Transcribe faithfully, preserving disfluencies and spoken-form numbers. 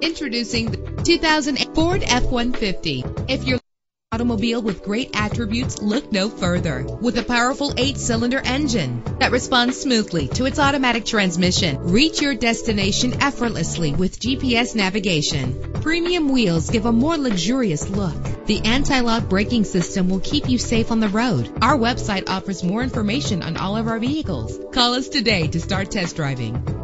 Introducing the two thousand eight Ford F one fifty. If you're automobile with great attributes, look no further. With a powerful eight-cylinder engine that responds smoothly to its automatic transmission, reach your destination effortlessly with G P S navigation. Premium wheels give a more luxurious look. The anti-lock braking system will keep you safe on the road. Our website offers more information on all of our vehicles. Call us today to start test driving.